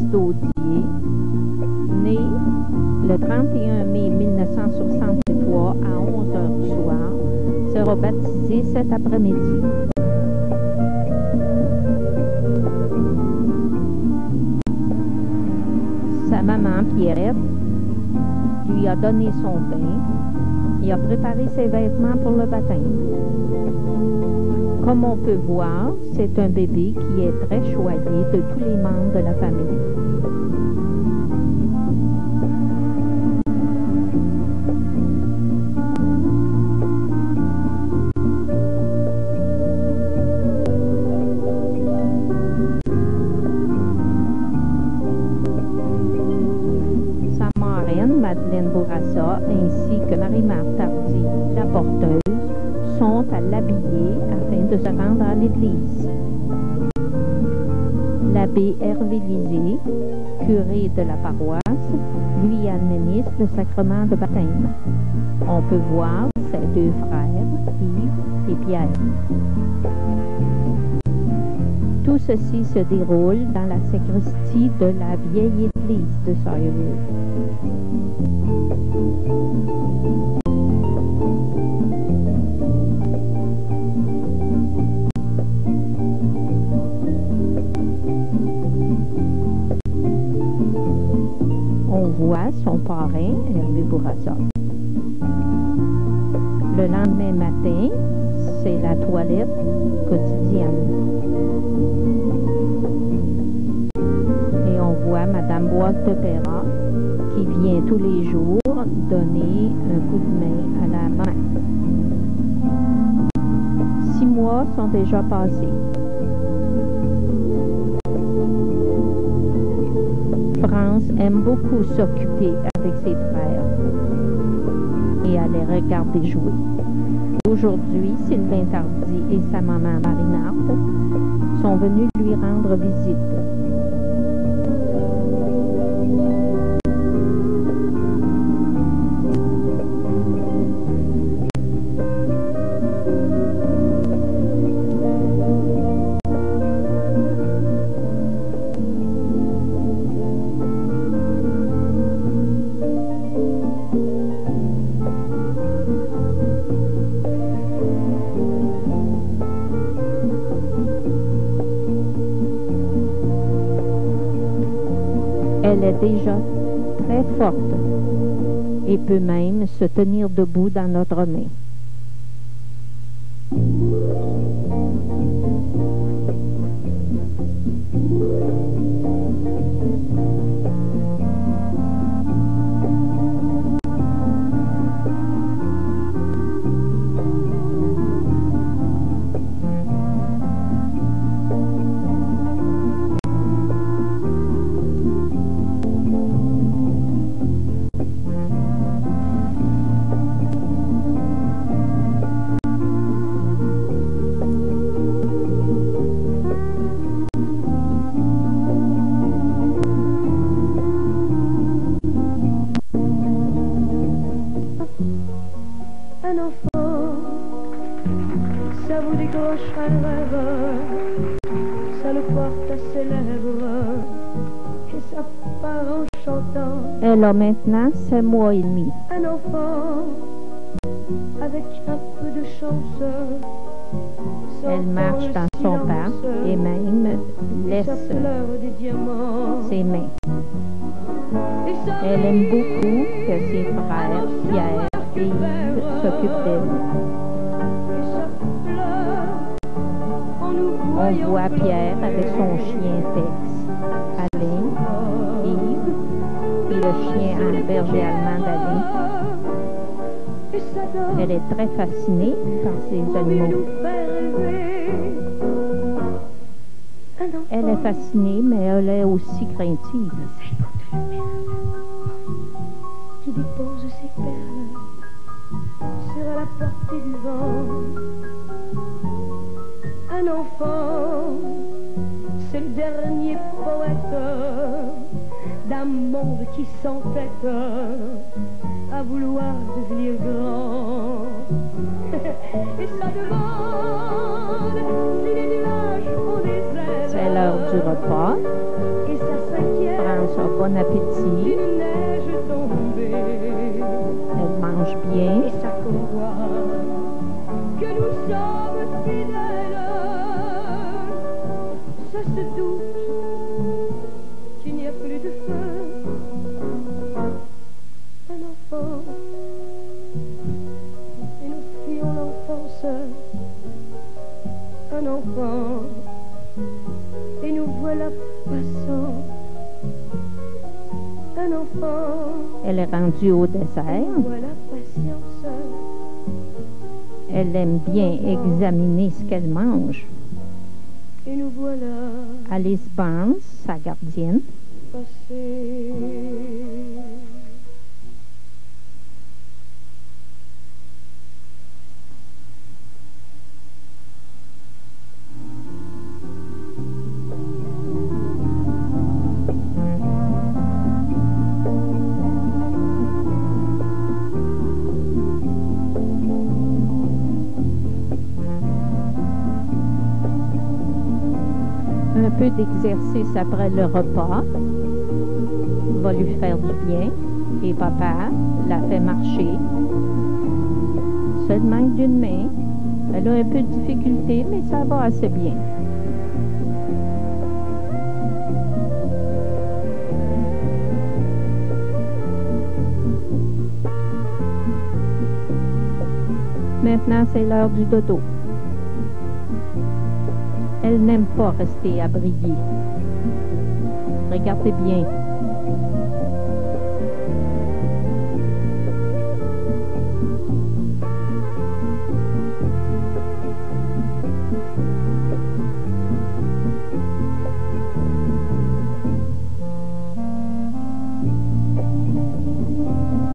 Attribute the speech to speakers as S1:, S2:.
S1: Daudier, né le 31 mai 1963 à 11 heures du soir, sera baptisé cet après-midi. Sa maman, Pierrette, lui a donné son bain et a préparé ses vêtements pour le baptême. Comme on peut voir, c'est un bébé qui est très choyé de tous les membres de la famille. Madeleine Bourassa ainsi que Marie-Marthe Tardy, la porteuse, sont à l'habiller afin de se rendre à l'église. L'abbé Hervé Lisée, curé de la paroisse, lui administre le sacrement de baptême. On peut voir ses deux frères, Yves et Pierre. Tout ceci se déroule dans la sacristie de la vieille église de Sawyerville. On voit son parrain, Hervé Bourassa. Le lendemain matin, c'est la toilette quotidienne. Et on voit Madame Bois-de-Perra qui vient tous les jours donner un coup de main à la maman. 6 mois sont déjà passés. France aime beaucoup s'occuper avec ses frères et à les regarder jouer. Aujourd'hui, Sylvain Tardy et sa maman Marie-Marthe sont venus lui rendre visite. Elle est déjà très forte et peut même se tenir debout dans notre main. Elle a maintenant 7 mois et demi.
S2: Un enfant avec un peu de chance.
S1: Elle marche dans son parc et même laisse ses mains. Elle aime beaucoup que ses frères, Pierre et Yves, s'occupent d'elle. On voit Pierre avec son chien Tex, Alain, Yves, et le chien un berger allemand d'Alain. Elle est très fascinée par ces animaux. Elle est fascinée, mais elle est aussi craintive.
S2: Qui dépose ses perles sur la portée du vent. Un enfant, c'est le dernier poète d'un monde qui s'entête à vouloir devenir grand. Et ça demande si les nuages ont des ailes.
S1: C'est l'heure du repas.
S2: et ça s'inquiète.
S1: Prend son bon appétit.
S2: Une neige tombée.
S1: Elle mange bien.
S2: Et ça convoite que nous sommes fidèles. Ça se doute qu'il n'y a plus de feu. Un enfant, et nous fuyons l'enfance. Un enfant, et nous voilà passants. Un enfant,
S1: Elle est rendue au dessert.
S2: nous voilà patience.
S1: Elle aime bien examiner ce qu'elle mange.
S2: Et nous voilà
S1: Alice Barnes, sa gardienne,
S2: passés.
S1: un peu d'exercice après le repas va lui faire du bien. Et papa la fait marcher. Seul manque d'une main. Elle a un peu de difficulté, mais ça va assez bien. Maintenant, c'est l'heure du dodo. Elle n'aime pas rester à briller. Regardez bien.